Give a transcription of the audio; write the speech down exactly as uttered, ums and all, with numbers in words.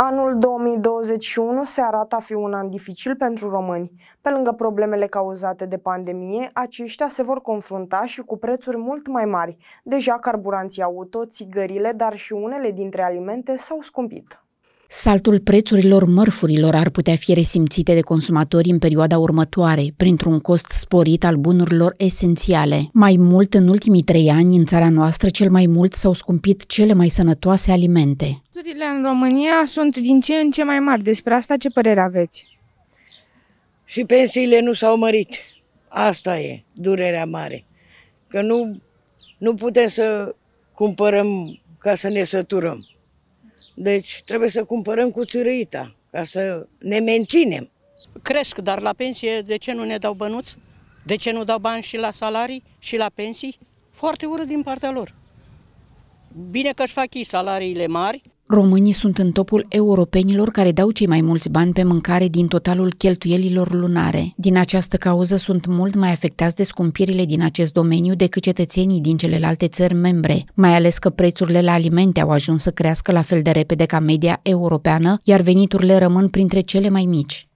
Anul două mii douăzeci și unu se arată a fi un an dificil pentru români. Pe lângă problemele cauzate de pandemie, aceștia se vor confrunta și cu prețuri mult mai mari. Deja carburanții auto, țigările, dar și unele dintre alimente s-au scumpit. Saltul prețurilor mărfurilor ar putea fi resimțite de consumatori în perioada următoare, printr-un cost sporit al bunurilor esențiale. Mai mult, în ultimii trei ani, în țara noastră, cel mai mult s-au scumpit cele mai sănătoase alimente. Prețurile în România sunt din ce în ce mai mari. Despre asta ce părere aveți? Și pensiile nu s-au mărit. Asta e durerea mare. Că nu, nu putem să cumpărăm ca să ne săturăm. Deci trebuie să cumpărăm cu țârâita, ca să ne menținem. Cresc, dar la pensie de ce nu ne dau bănuți? De ce nu dau bani și la salarii și la pensii? Foarte urât din partea lor. Bine că își fac ei salariile mari. Românii sunt în topul europenilor care dau cei mai mulți bani pe mâncare din totalul cheltuielilor lunare. Din această cauză sunt mult mai afectați de scumpirile din acest domeniu decât cetățenii din celelalte țări membre, mai ales că prețurile la alimente au ajuns să crească la fel de repede ca media europeană, iar veniturile rămân printre cele mai mici.